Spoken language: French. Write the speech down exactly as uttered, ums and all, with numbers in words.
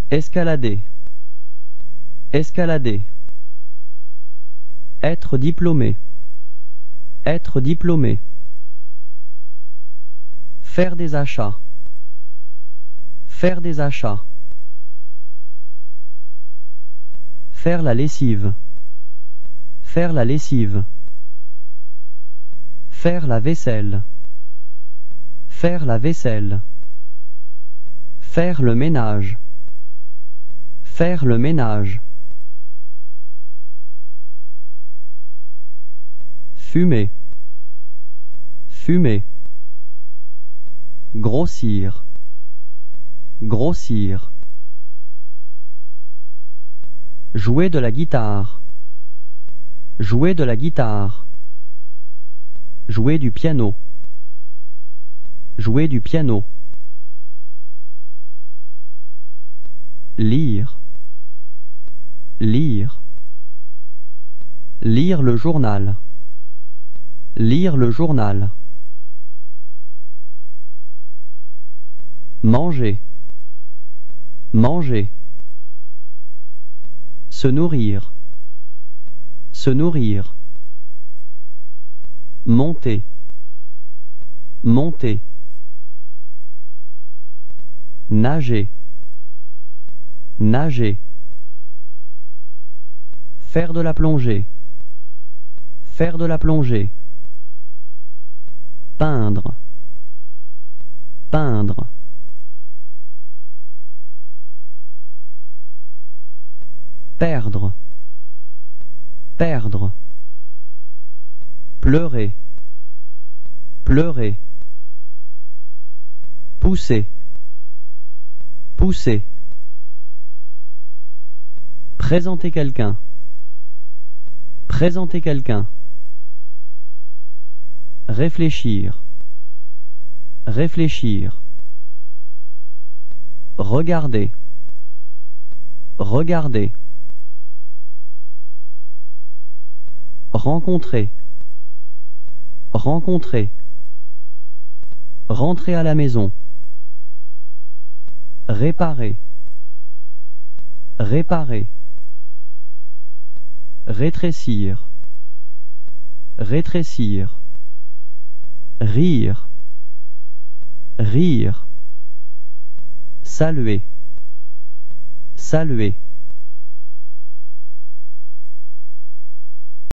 Escalader. Escalader. Être diplômé. Être diplômé. Faire des achats. Faire des achats. Faire la lessive. Faire la lessive. Faire la vaisselle. Faire la vaisselle. Faire le ménage. Faire le ménage. Fumer. Fumer. Grossir. Grossir. Jouer de la guitare. Jouer de la guitare. Jouer du piano. Jouer du piano. Lire. Lire. Lire le journal. Lire le journal. Manger. Manger. Se nourrir. Se nourrir. Monter. Monter. Nager. Nager. Faire de la plongée. Faire de la plongée. Peindre. Peindre. Perdre. Perdre. Pleurer. Pleurer. Pousser. Pousser. Présenter quelqu'un. Présenter quelqu'un. Réfléchir. Réfléchir. Regarder. Regarder. Rencontrer. Rencontrer. Rentrer à la maison. Réparer. Réparer. Rétrécir. Rétrécir. Rire. Rire. Saluer. Saluer.